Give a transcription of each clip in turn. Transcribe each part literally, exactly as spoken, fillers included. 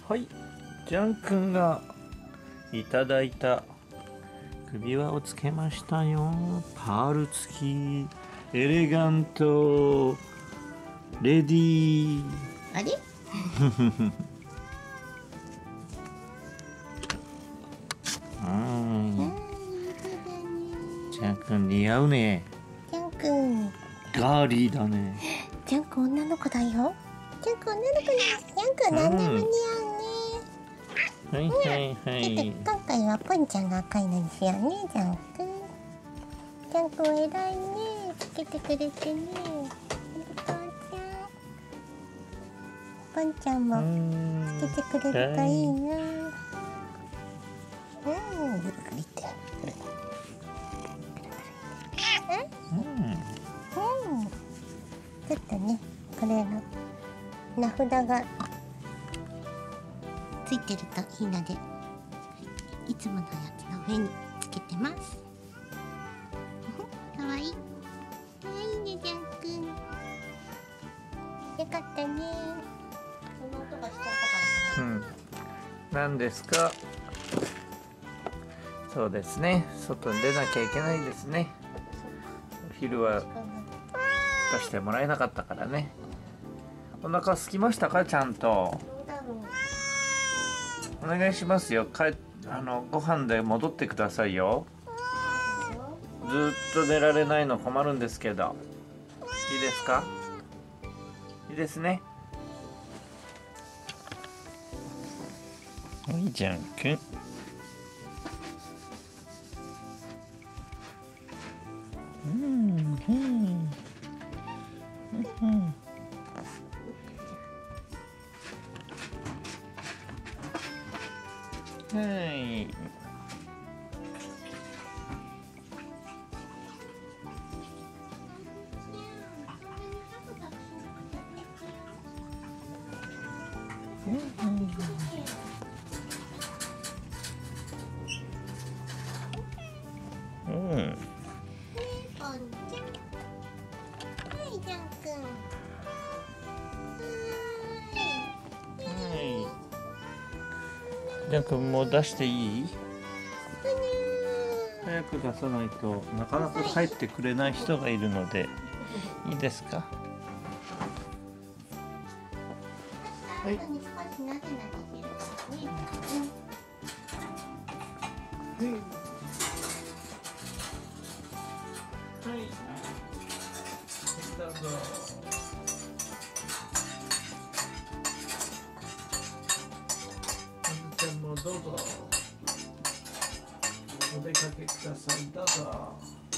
はい、ジャン君がいただいた首輪をつけましたよ。パール付きエレガントレディー。 あれうん、ジャン君似合うね。 ジャン君ガーリーだね。 ジャン君女の子だよ。ジャン君女の子です。ジャン君何でも似合うね。 はいはいはちょっとい。 今回はポンちゃんが赤いのにしようね、ジャン君。ジャン君偉いね。つけてくれてね。ポンちゃんもつけてくれるといいな。うん、ゆっくりって。 うん、 うん、ちょっとね、これの名札がついてるといいので、いつものやつの上につけてます。かわいい。かわいいね、ジャン君。よかったね。この音がしちゃったからね。 うん。何ですか。そうですね。外に出なきゃいけないですね。お昼は出してもらえなかったからね。お腹空きましたか、ちゃんと。お願いしますよ。帰あのご飯で戻ってくださいよ。ずっと寝られないの困るんですけど。いいですか。いいですね。はい、ジャン君。うん、うん、うん。はい。うん。うん。ジャン君もう出していい？早く出さないとなかなか帰ってくれない人がいるので、いいですか？はい。どうぞ。ちゃんもどうぞ。お出かけください。どうぞ。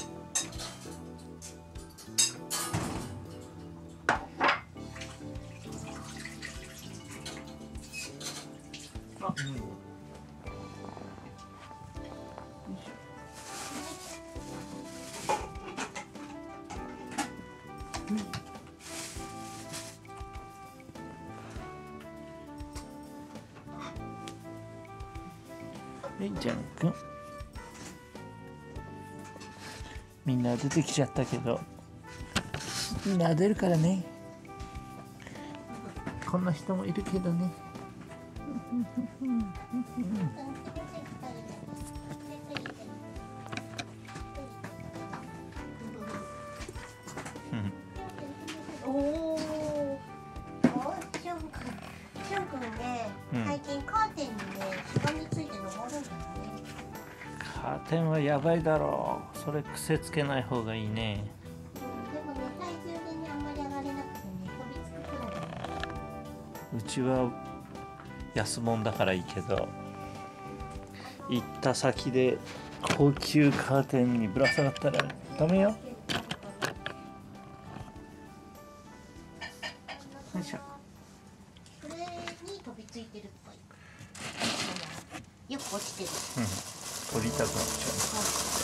あ、うん。はい、ジャン君。みんな出てきちゃったけど、みんな出るからね。こんな人もいるけどね。 おお。ション君、ション君ね、最近カーテンにね、しがみついて登るんだよね。 カーテンはやばいだろう。それ癖つけない方がいいね。 うん、でもね、体重でね、あんまり上がれなくてね、飛びつくくらいだね。 うちは安物だからいいけど、行った先で高級カーテンにぶら下がったらダメよ。よいしょ。 それに飛びついてるっぽい。よく落ちてる。 うん、取りたくなっちゃう。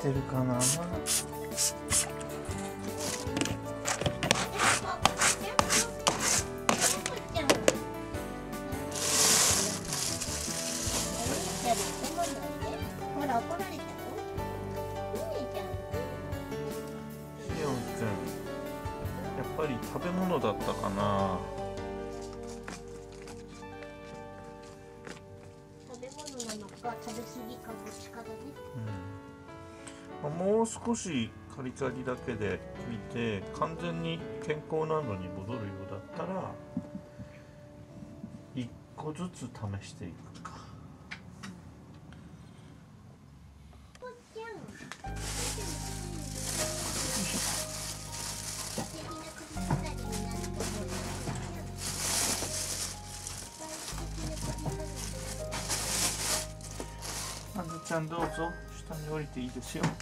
てるかな。 ほら怒られたよ。 しおんくん、やっぱり食べ物だったかな。 食べ物なのか食べ過ぎかどっちかだね。 うん、もう少しカリカリだけで見て完全に健康なのに戻るようだったらいっこずつ試していくか。あずちゃんどうぞ下に降りていいですよ。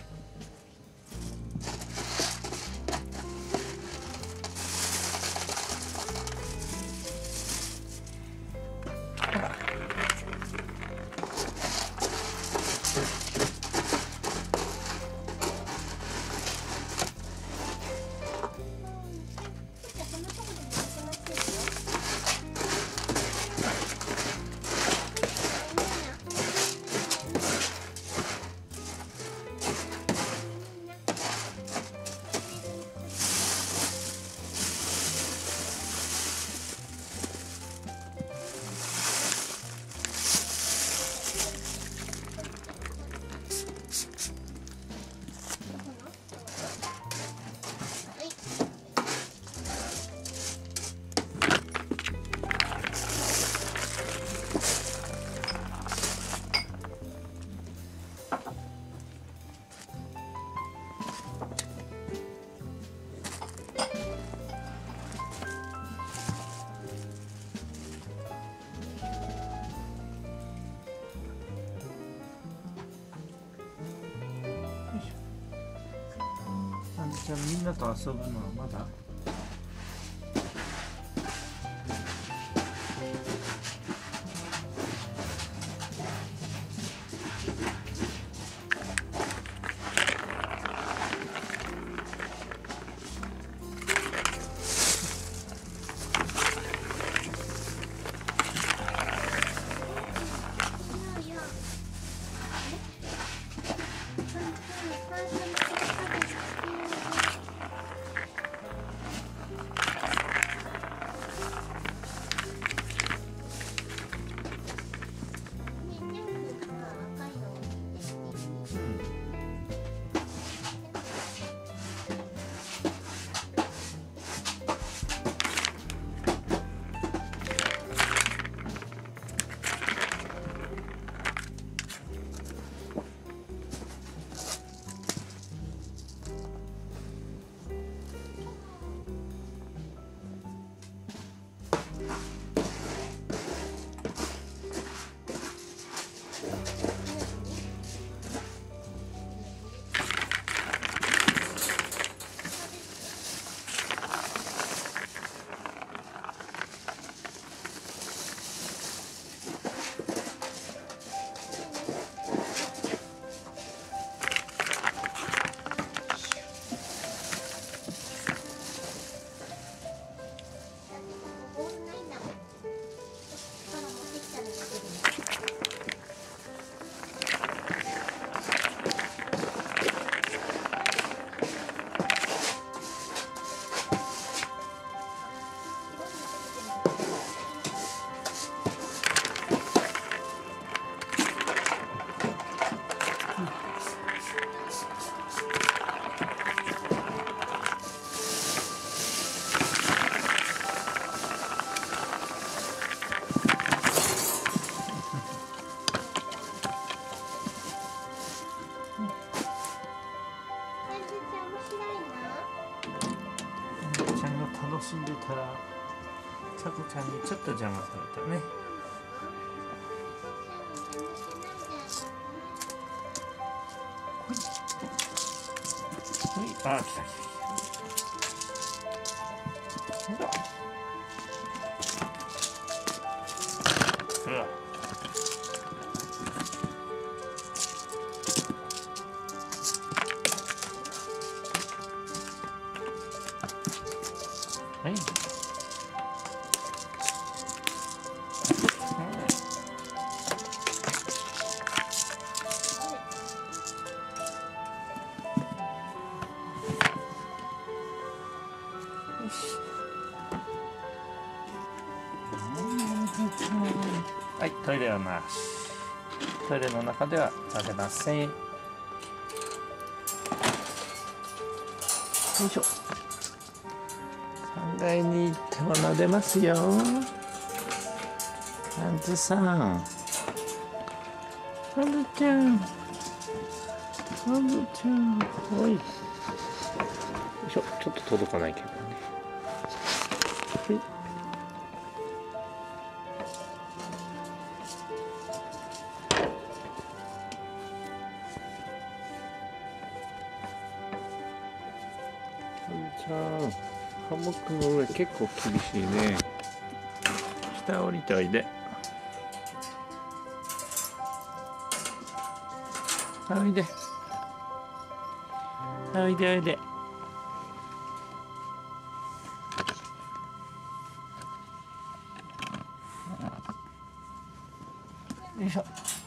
じゃあみんなと遊ぶのはまだ楽しんでたらさこちゃんにちょっと邪魔されたね。ほい、あ、来た来た来た。うわ。 はい。はい、トイレはなし。トイレの中では食べません。よいしょ。さんがいに行っても撫でますよ。あんずさん。あんずちゃん。あんずちゃん。おい。よいしょ。ちょっと届かないけどね。はい。じゃあハンモックの上結構厳しいね。下降りておいで。おいでおいでおいで。よいしょ。